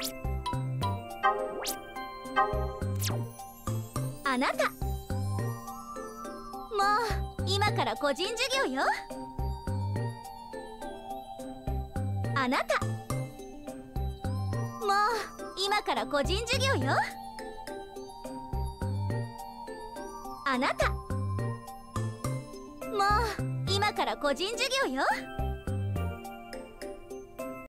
あなた、もう今から個人授業よ。あなた、もう今から個人授業よ。あなた、もう今から個人授業よ。